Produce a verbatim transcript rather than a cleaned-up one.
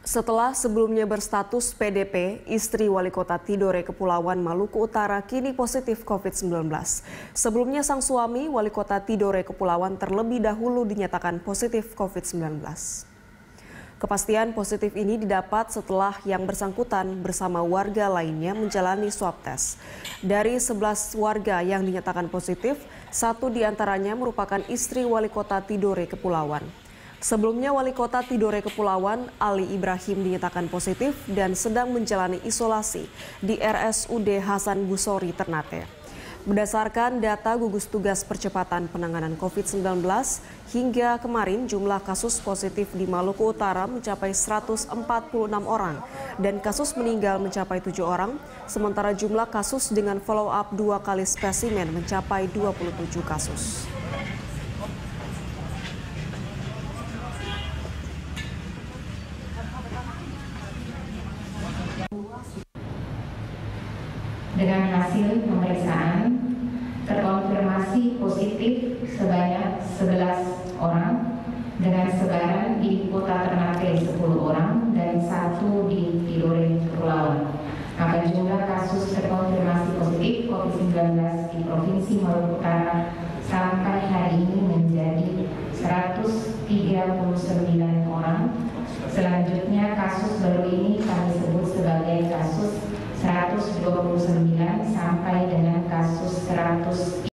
Setelah sebelumnya berstatus P D P, istri Wali Kota Tidore Kepulauan Maluku Utara kini positif covid sembilan belas. Sebelumnya sang suami, Wali Kota Tidore Kepulauan terlebih dahulu dinyatakan positif covid sembilan belas. Kepastian positif ini didapat setelah yang bersangkutan bersama warga lainnya menjalani swab test. Dari sebelas warga yang dinyatakan positif, satu diantaranya merupakan istri Wali Kota Tidore Kepulauan. Sebelumnya Wali Kota Tidore Kepulauan, Ali Ibrahim dinyatakan positif dan sedang menjalani isolasi di R S U D Hasan Busori Ternate. Berdasarkan data gugus tugas percepatan penanganan covid sembilan belas, hingga kemarin jumlah kasus positif di Maluku Utara mencapai seratus empat puluh enam orang dan kasus meninggal mencapai tujuh orang, sementara jumlah kasus dengan follow up dua kali spesimen mencapai dua puluh tujuh kasus. Dengan hasil pemeriksaan terkonfirmasi positif sebanyak sebelas orang dengan sebaran di Kota Ternate sepuluh orang dan satu di Tidore Kepulauan. Maka jumlah kasus terkonfirmasi positif covid sembilan belas di Provinsi Maluku Utara sampai hari ini menjadi seratus tiga puluh sembilan orang. Selanjutnya kasus baru ini kami sebut sebagai kasus seratus dua puluh sembilan sampai dengan kasus seratus